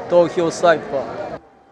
投票サイファー。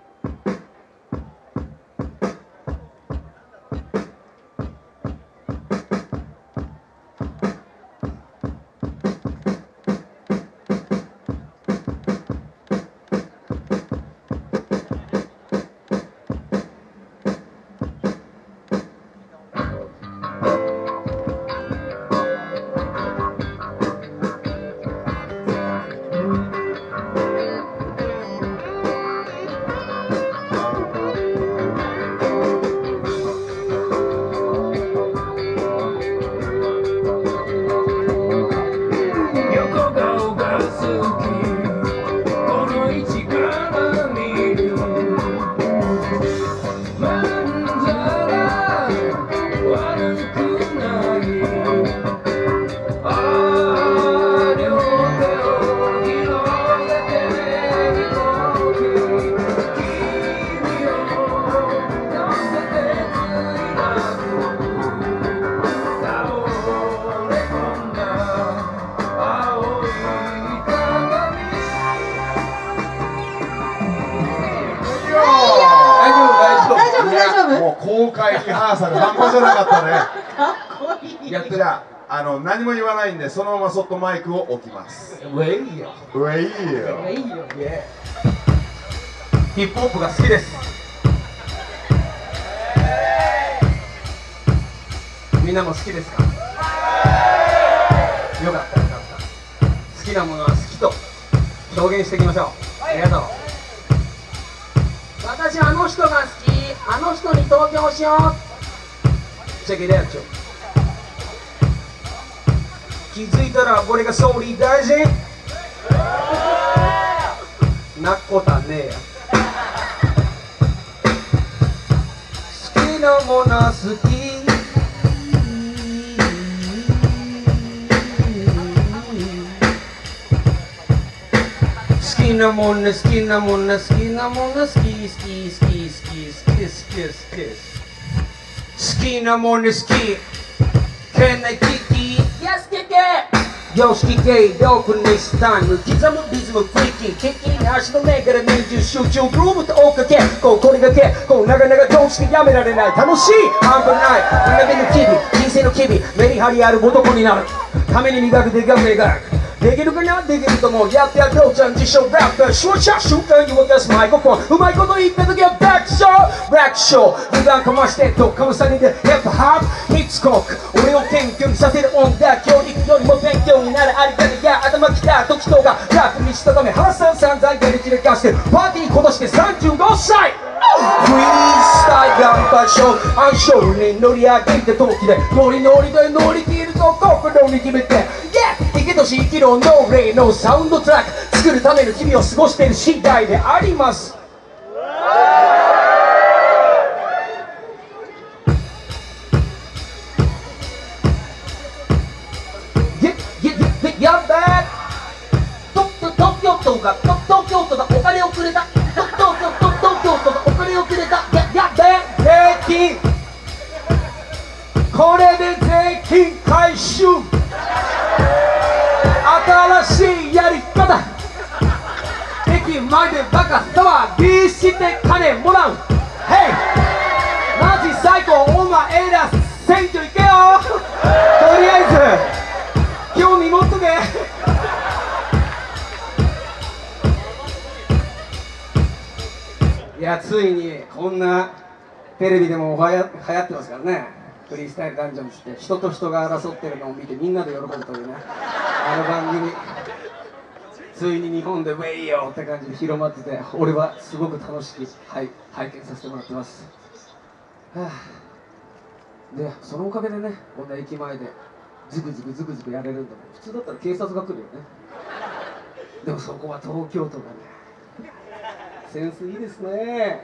もう公開リハーサル半端じゃなかったね。 かっこいい。 やったら何も言わないんでそのままそっとマイクを置きます。 ウェイよ。 ウェイよ。 いいよ。 ヒップホップが好きです。みんなも好きですか？よかったよかった。好きなものは好きと表現していきましょう。ありがとう。私あの人が好き。あの人に投票しよう。チェックイットアウト。気づいたらこれが総理大臣。なっこたねえや。好きなもの好き。好きなもの好きなもの好きなもの好き好き好き好き好き好き好きなもの好き Can I kick it? Yes kick it! よし聞けよくネスタイム刻むリズムフリーキンキッキン足の目から年中集中グルーブと追っかけこれがけ長々どうしてやめられない楽しい半端ない学びの日々人生の機微メリハリある男になるために磨くでがく描くできるかなできると思うやってやろうちゃん自称ラッパーシュワシャ瞬間に渡すマイクロフォンうまいこと言った時は爆笑油断かましてどっかの先でヒップホップヒッツコック俺を謙虚にさせる音楽教育よりも勉強になるあり方や頭きた時とがラップにしたため原さん散々やり散らかしてパーティー今年で35歳フリースタイルガンバショー暗証に乗り上げて時でノリノリで乗り切ると心に決めて生きとし生きろノーレイのサウンドトラック作るための日々を過ごしている次第でありますやっべー東京都がお金をくれた東京都がお金をくれたやっべー税金これで税金回収新しいやり方駅前でバカ騒ぎして金もらう Hey マジ最高お前ら選挙行けよとりあえず興味持っとけいやついにこんなテレビでも流行ってますからねフリースタイルダンジョンズって人と人が争ってるのを見てみんなで喜ぶというねあの番組ついに日本でウェイよって感じで広まってて俺はすごく楽しく、拝見させてもらってます、はあ、でそのおかげでねこんな駅前でズクズクやれるんだもん普通だったら警察が来るよねでもそこは東京都がねセンスいいですね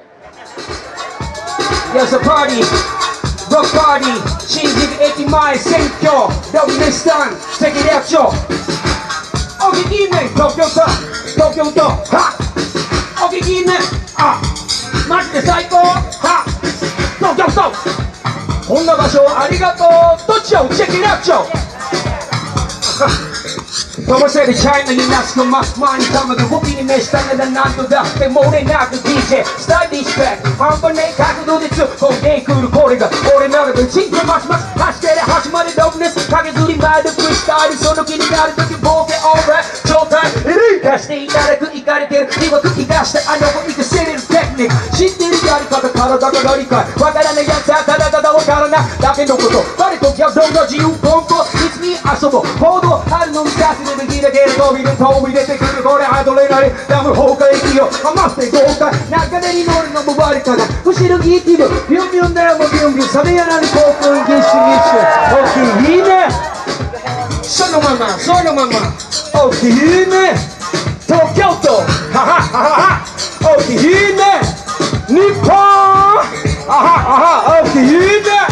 Yes, a party, rock party 新宿駅前選挙ラブネスタン関リアクションお聞きね東京都はお聞きねマジで最高は東京都こんな場所ありがとうどっちをチェックリアクション飛ばせるチャイナになしのマスマンにたまる動きに召したなら何度だって漏れなく DJ スタイリッシュバック半端ねえ角度で突っ込んでくるこれが俺ならばチンとマスマス走ってる始まりドブネス駆けずり回るフリースタイルその気になる時ボケオーライ状態生かしていただくイカれてる今生かしてあの子生かせれるテクニック知ってるやり方体が理解わからないやつはただただわからないだけのこと誰とギャブが自由ポンポンいつに遊ぼう行動あるのにさせてできだけで飛び出てくるこれアドレナリンダム崩壊息を余って豪快中根に乗るのも悪かない後ろギーティブビュンビュンだよもうビュンビュンサメやなる興奮ギッシュギッシュ大きいいいねそのままそのまま大きいいいね東京都はははは大きいいいね日本あはは大きいいいね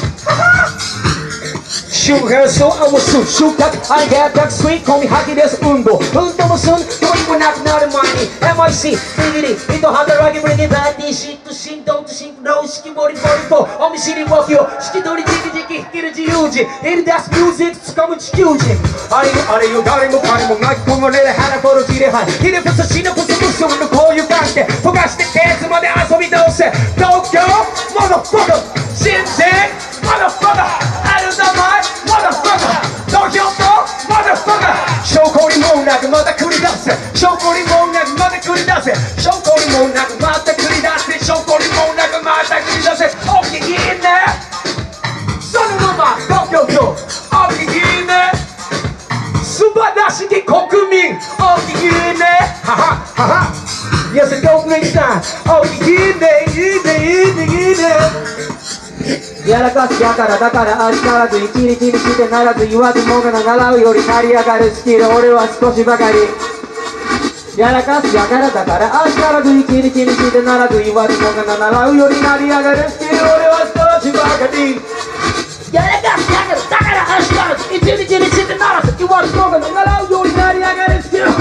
周辺そう合わす収穫あげたくスイートに吐き出す運動もすんよりもなくなる前に MIC ビリリ糸働きぶりにバーティーシット振動とシンクロ式ボリボリボお見知り動きを引き取りじきじき引ける自由人エルダスミュージック掴む地球人あれよ誰も彼も巻き込まれる花ボロジレハイヒレプスシノプス無数のこういう関係溶かしてケースまで遊び倒せ東京モノフォト新人モノフォトある名前東京都まだバカ証拠にもなくまた繰り出せ証拠にもなくまた繰り出せ証拠にもなくまた繰り出せ証拠にもなくまた繰り出せ大きいねそのまま東京都大きいね素晴らしき国民大きいねはははは Yes, it's go next time 大きいねいいねいいねいいねやらかすやからだから足からず一日にしてならず言わずもがな習うより成り上がるスキル俺は少しばかりやらかすやからだから足からず一日にしてならず言わずもがな習うより成り上がるスキル俺は少しばかりやらかすやからだから足からず一日にしてならず言わずもがな習うより成り上がるスキル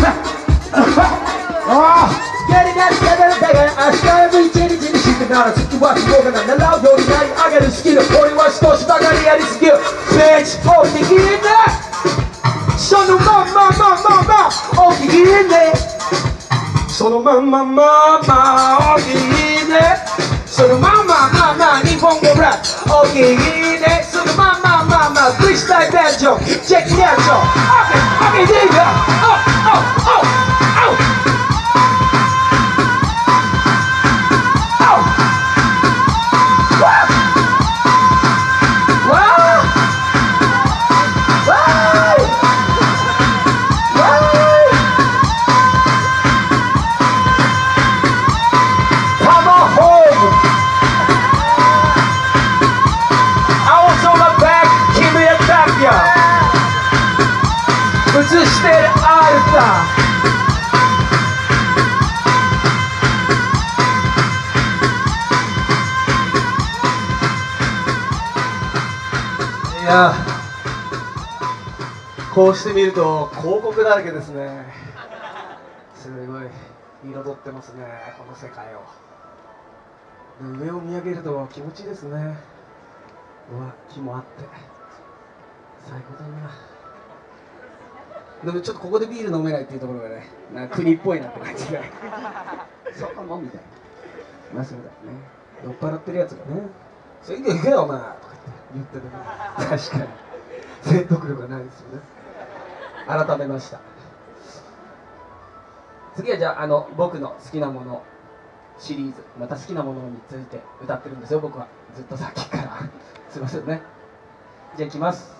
やりがちだからだから足からず一日にしてならず言わずもがな習うより成り上がるスキル俺は少しばかりやりすぎるベンチ大きいねそのまんま大きいねそのまんま大きいねそのまんま日本語ラップ大きいねそのまんまフリースタイルバージョンチェックイットOKでいいか映してるアルタいやこうして見ると広告だらけですねすごい彩ってますねこの世界を上を見上げると気持ちいいですねうわ木もあって最高だなでもちょっとここでビール飲めないっていうところがねなんか国っぽいなって感じがそうかもみたいなまあそうだよね酔っ払ってるやつがね「それで行けよお前」とか言ってるね確かに説得力がないですよね改めました次はじゃあ僕の好きなものシリーズまた好きなものについて歌ってるんですよ僕はずっとさっきからすいませんねじゃあいきます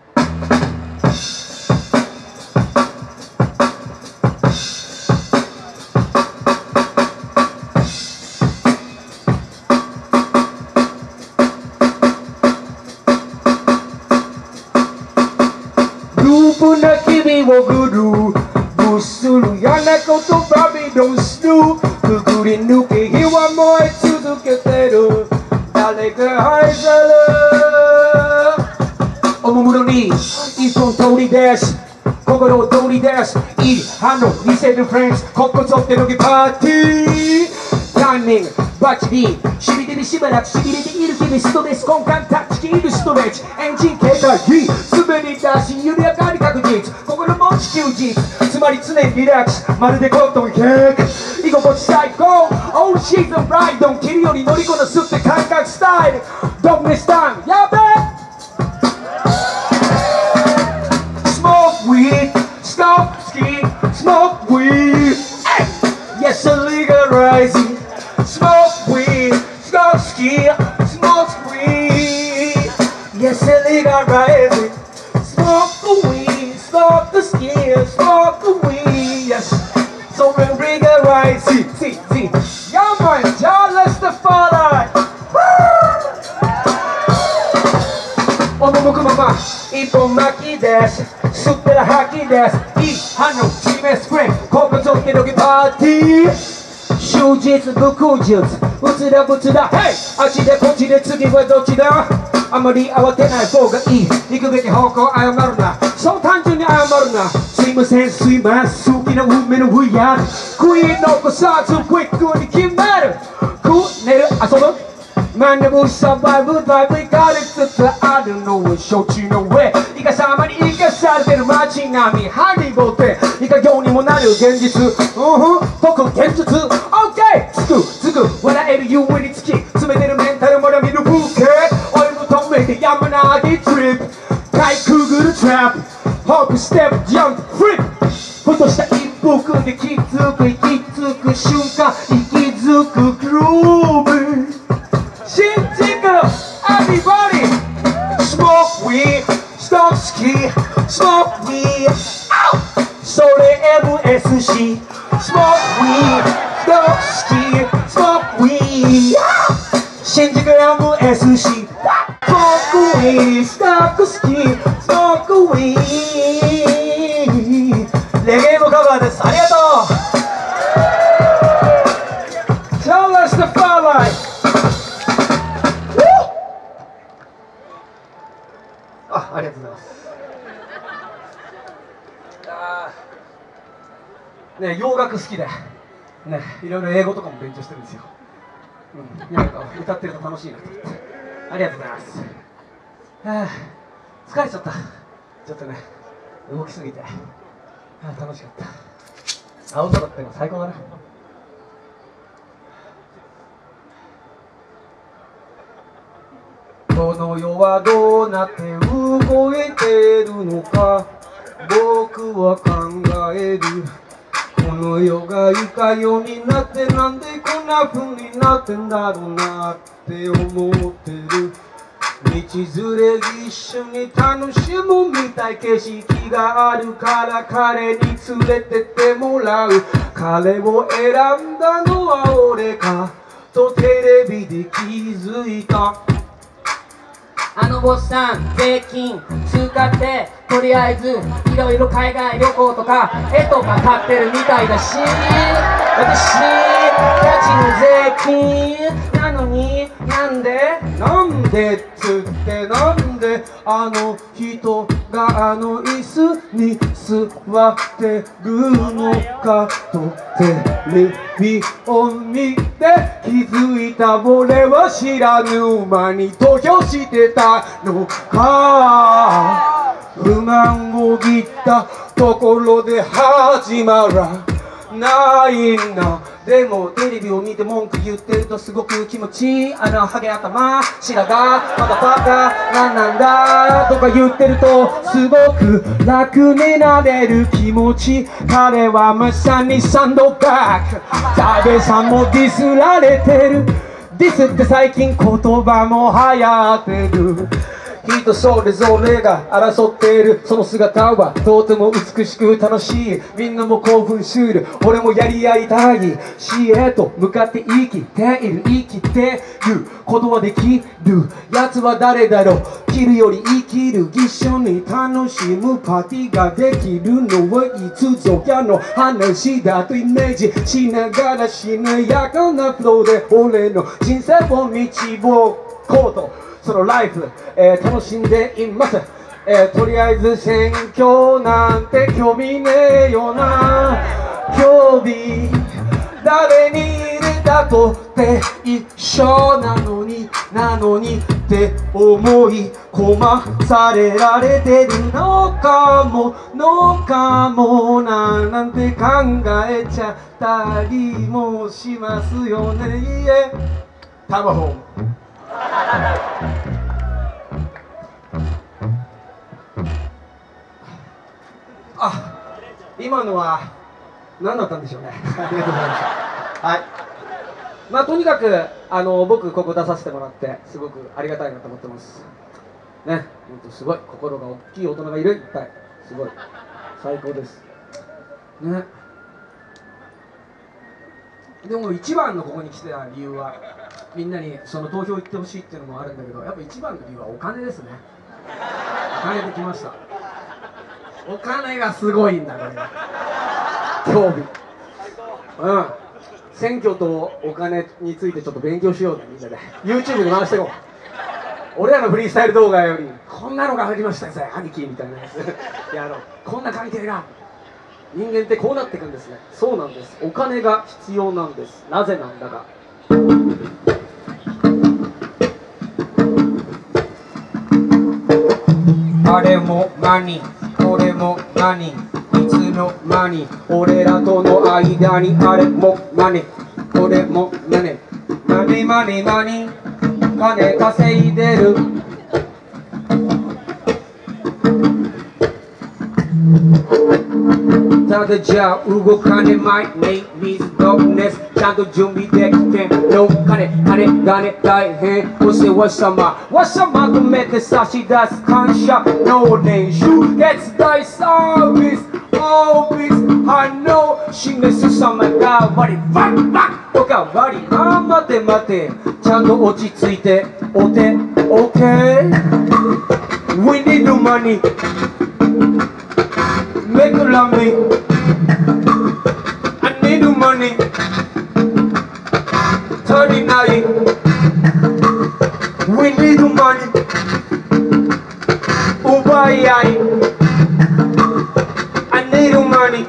な君をぐるぐっする嫌なことバビドンスルくぐり抜け火は燃え続けてる誰か愛さるおもむろに一本通りです心を通りですいい反応見せるフレンズここぞってのぎパーティータイミングバッチリしびれにしばらくしびれている君ストレス根幹タッチキールストレッチエンジン警戒滑り出し緩やかに確実心持地休日つまり常にリラックスまるでコットンケーキ居心地最高オールシーズンライドン切るより乗りこなすって感覚スタイルドンネスタイムやべえSmoke weed, stop ski, smoke weed. Yes, legalizing. Smoke weed, stop ski, smoke weed. Yes, legalizing. Smoke the weed, stop the ski, smoke the weed. Yes, so we're legalizing. See. Yeah, man, y'all, let's the follow. おももくまま一本巻きです吸ってら吐きですいい反応示すくれ心臓けどけパーティー終日不口術うつらぶつら Hey あっちでこっちで次はどっちだあまり慌てない方がいい行くべき方向謝るなそう単純に謝るなすいませんすいません好きな運命のウィアークイーン残さずクイックに決める寝る遊ぶMan, the bush survival life we got it to I don't know what show you know where イカ様に生かされてる街並みハリボテイカ業にもなる現実特現実 OK つく笑える夢につき詰めてるメンタルまだ見るブーケオイル止めてやまないトリップかいくぐるトラップホップステップジャンプフリップふとした一歩組んで気づく瞬間息づくグルーブ新宿 Everybody Smoke weed Stop ski Smoke weedそれ MSC Smoke weed Stop ski Smoke weed 新宿 MSC Smoke weed Stop ski Smoke weed レゲエのカバーですありがとう Tell us the followありがとうございますね洋楽好きでねいろいろ英語とかも勉強してるんですよ、なんか歌ってると楽しいなと思ってありがとうございます、疲れちゃったちょっとね動きすぎて、楽しかった青空っての最高だなこの世はどうなって動いてるのか僕は考えるこの世がいかようになってなんでこんな風になってんだろうなって思ってる道連れ一緒に楽しむみたい景色があるから彼に連れてってもらう彼を選んだのは俺かとテレビで気づいたあのおっさん税金使ってとりあえずいろいろ海外旅行とか絵とか買ってるみたいだし私たちの税金なのになんでっつってなんであの人があの椅子に座ってるのかとテレビを見て気づいた俺は知らぬ間に投票してたのか不満を言ったところで始まらないなでもテレビを見て文句言ってるとすごく気持ちいいあのハゲ頭白髪まだバカなんだとか言ってるとすごく楽になれる気持ち彼はまさにサンドバック田部さんもディスられてるディスって最近言葉も流行ってる人それぞれが争っているその姿はとても美しく楽しいみんなも興奮する俺もやり合いたい死へと向かって生きている生きてることはできる奴は誰だろう生きるより生きる一緒に楽しむパーティーができるのはいつぞやの話だとイメージしながらしなやかなフローで俺の人生を導こうとそのライフ、楽しんでいます、とりあえず選挙なんて興味ねえよな興味誰に入れたとって一緒なのになのにって思い込まされられてるのかもなんて考えちゃったりもしますよね。タバホ今のは何だったんでしょうね。ありがとうございました。はい。まあとにかく僕ここ出させてもらってすごくありがたいなと思ってます。ね、本当すごい心が大きい大人がいるいっぱいすごい最高です。ね。でも一番のここに来てた理由はみんなにその投票行ってほしいっていうのもあるんだけど、やっぱ一番の理由はお金ですね。お金で来ました。お金がすごいんだこれ。興味。選挙とお金についてちょっと勉強しようね、みんなで YouTube で回していこう。俺らのフリースタイル動画よりこんなのがありましたよ兄貴みたいなやつやろう。こんな関係が人間ってこうなっていくんですね。そうなんです。お金が必要なんです。なぜなんだか。あれもマニこれもマニいつの間に俺らとの間にあれもマニこれもマニ金稼いでる。ただじゃ動かねまいね水のネスちゃんと準備できての金大変お世話様とめて差し出す感謝の練習月大サービスオービス反応示す様がわりバッとかわり待てちゃんと落ち着いてお手 OK We need money Make love me I need money 足りない We need money 奪い合い I need money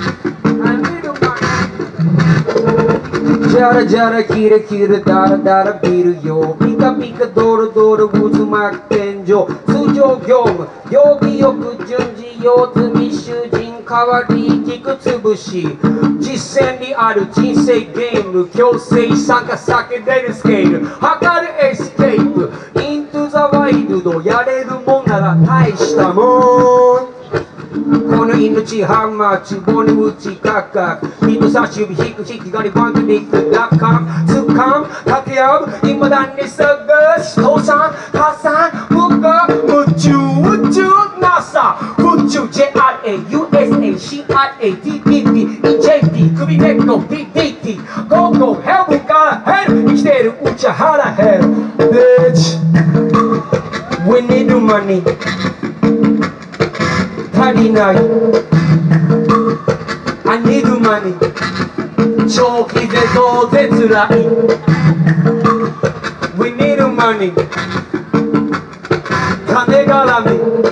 じゃらじゃらキレキレダラダラビルよピカピカドロドロ渦巻く天井通常業務曜日よく順次用済み囚人代わり聞くつぶし実践にある人生ゲーム強制参加避けれるスケール測るエスケープイントゥザワイルドやれるもんなら大したもんこの命ハンマー壺に打ちかか人差し指引く引き金バンクリックダッカン掴む掛け合う未だに探す倒産破産無我夢中宇宙 NASA 宇宙 JRA USA CIA TPP EJP 首根っこ PPT Go Go Heaven からヘル生きてるうちは腹減る Bitch We need money足りない I need money 長期でどうぜつらい We need money 金絡み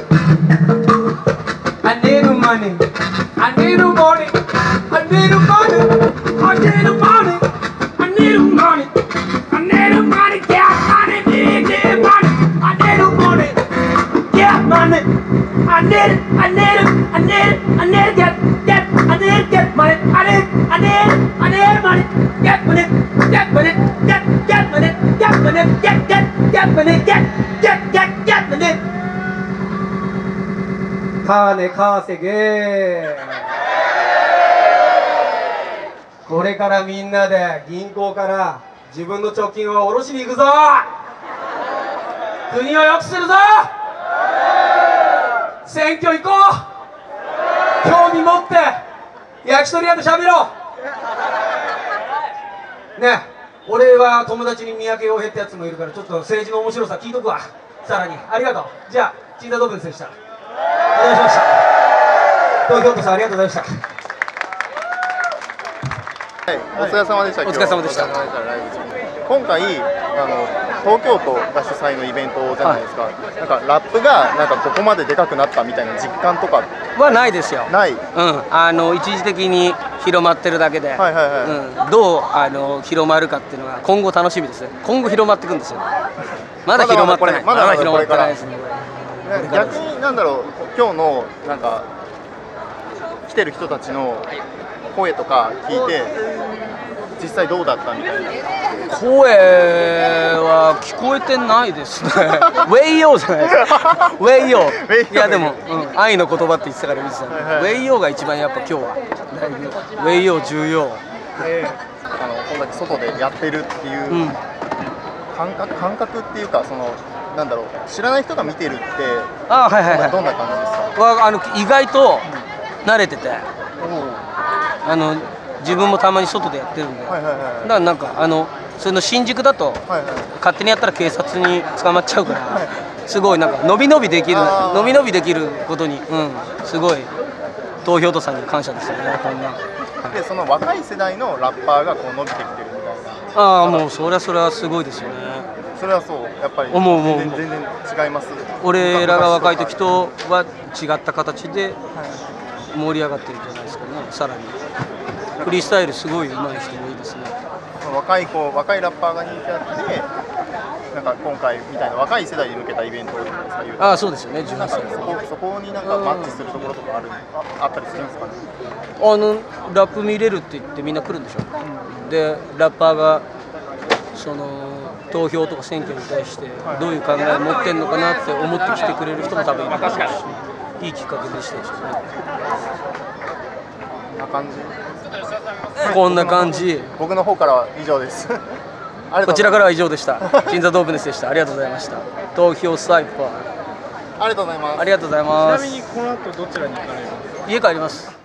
I need money I need money I need money I need money I need money I need money Get money Get money I need money Get money I need it, I need it, I need it, I need it, I need it, get money, I need money, get money, get money, get money, get money, get money, get money. 金稼げ。これからみんなで銀行から自分の貯金を下ろしに行くぞ。国を良くするぞ。選挙行こう興味持って焼き鳥屋で喋ろうね。俺は友達に三宅洋平ってやつもいるからちょっと政治の面白さ聞いとくわ。さらにありがとう。じゃあ陳田動物でした。お願いしました。東京都さんありがとうございました。 はい、お疲れ様でした。 お疲れ様でした。 今回東京都が主催のイベントじゃないですか。なんかラップがなんかここまででかくなったみたいな実感とかはないですよ。 ない。 うん、一時的に広まってるだけで、 はいはいはい。 うん、どう広まるかっていうのが今後楽しみですね。今後広まっていくんですよ。まだ広まってない。 まだまだ広まってないですね。 逆になんだろう、今日のなんか来てる人たちの声とか聞いて実際どうだったみたいな。 声は聞こえてないですね。ウェイヨーじゃないですか。ウェイヨー。いやでも、うん、愛の言葉って言ってたから見てたんで、 はいはいウェイヨーが一番やっぱ今日はだいぶウェイヨー重要。 こんだけ外でやってるっていう、 うん、 感覚っていうか、そのなんだろう、知らない人が見てるってあ、はいはいはい。 どんな感じですか？ は意外と慣れてて、自分もたまに外でやってるんで、 はいはいはい。 だからなんかその新宿だとはいはい。 勝手にやったら警察に捕まっちゃうから、すごいなんか伸び伸びできることに、うん、すごい投票とさんに感謝ですよね。こんな。 でその若い世代のラッパーがこう伸びてきてるみたいな。 ああ、もうそれはすごいですよね。 それはそう、やっぱり思う全然違います。 俺らが若い時とは違った形で盛り上がってるんじゃないですかね。さらにフリースタイルすごい上手い人もいいですね。 若いラッパーが人気あって、なんか今回みたいな若い世代に向けたイベントとかですか？ ああ、そうですよね。18 なんか歳。 そこになんかマッチするところとかあったりするんですかね？ ラップ見れるって言ってみんな来るんでしょ。でラッパーがその投票とか選挙に対してどういう考えを持ってんのかなって思ってきてくれる人も多分いるでしょうし、いいきっかけでしたでしょうね。 こんな感じ。 こんな感じ。 僕の方からは以上です。 こちらからは以上でした。金座ドープネスでした。ありがとうございました。投票サイファー。 ありがとうございます。 ありがとうございます。 ちなみにこの後どちらに行かれるんですか？ 家帰ります。